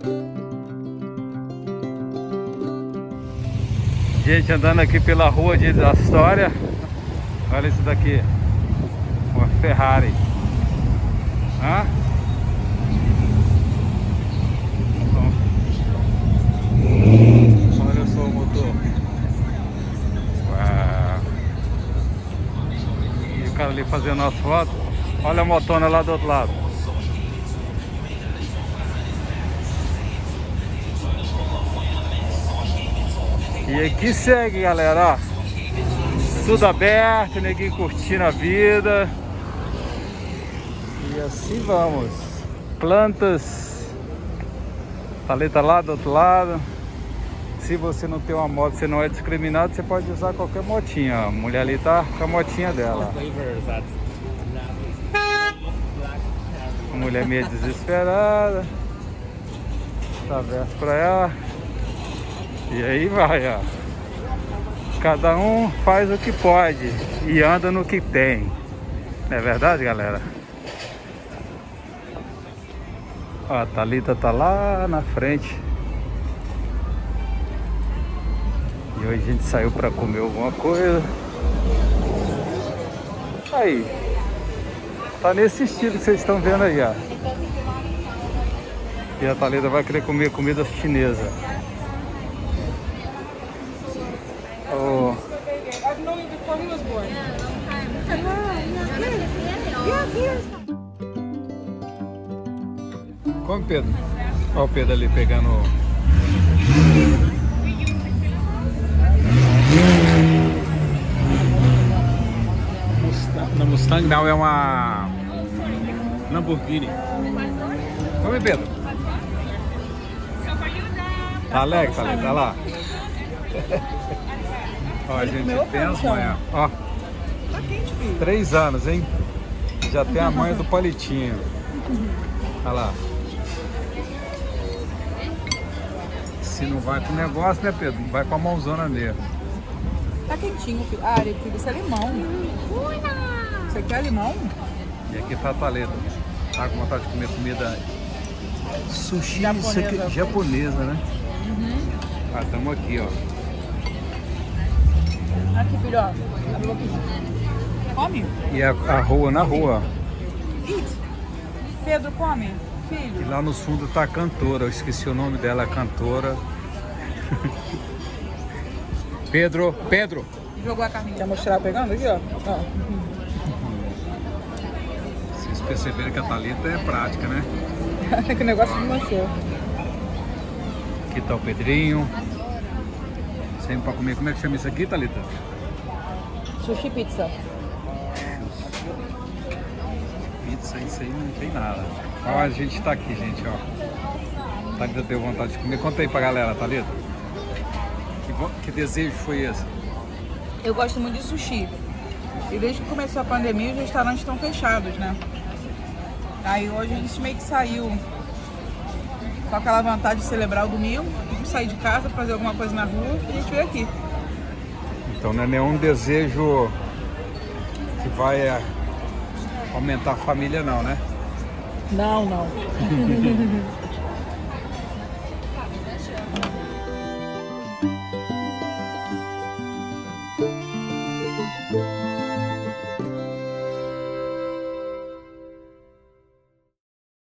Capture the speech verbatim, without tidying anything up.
Gente andando aqui pela rua de da História. Olha isso daqui. Uma Ferrari. Hã? Olha só o motor. Uau. E o cara ali fazendo as fotos. Olha a motona lá do outro lado. E aqui segue, galera, ó. Tudo aberto, neguinho curtindo a vida. E assim vamos. Plantas. Thalita lá do outro lado. Se você não tem uma moto, você não é discriminado, você pode usar qualquer motinha. A mulher ali tá com a motinha dela. A mulher meio desesperada. Tá aberto pra ela. E aí vai, ó. Cada um faz o que pode e anda no que tem. Não é verdade, galera? Ó, a Thalita tá lá na frente. E hoje a gente saiu pra comer alguma coisa. Aí. Tá nesse estilo que vocês estão vendo aí, ó. E a Thalita vai querer comer comida chinesa. Oh. Come, Pedro. Olha o Pedro ali pegando. Mustang, na Mustang não, é uma Lamborghini. Come, Pedro. Tá alegre, tá alegre, tá lá. Ó, a gente tem as manhas. Ó, três anos, hein? Já tem a manha do palitinho. Olha lá. Se não vai com o negócio, né, Pedro? Vai com a mãozona mesmo. Tá quentinho, filho. Ah, filho, isso é limão. Você quer limão? E aqui tá a Thalita. Tá com vontade de comer comida sushi japonesa, isso aqui, japonesa, né? Uhum. Ah, estamos aqui, ó. Aqui, filho, ó. Come. E a, a rua na rua. Eat. Pedro, come. Filho. E lá no fundo tá a cantora. Eu esqueci o nome dela, a cantora. Pedro, Pedro. Jogou a carninha. Quer mostrar pegando aqui, ó? Ó. Vocês perceberam que a Thalita é prática, né? Que negócio de manchou. Aqui tá o Pedrinho. Sempre pra comer. Como é que chama isso aqui, Thalita? Sushi pizza. Pizza, isso aí não tem nada. Ó, a gente tá aqui, gente, ó. Thalita deu vontade de comer. Conta aí pra galera, Thalita. Que, que desejo foi esse? Eu gosto muito de sushi. E desde que começou a pandemia, os restaurantes estão fechados, né? Aí hoje a gente meio que saiu com aquela vontade de celebrar o domingo, sair de casa, fazer alguma coisa na rua e a gente veio aqui. Então não é nenhum desejo que vai é, aumentar a família não, né? Não, não.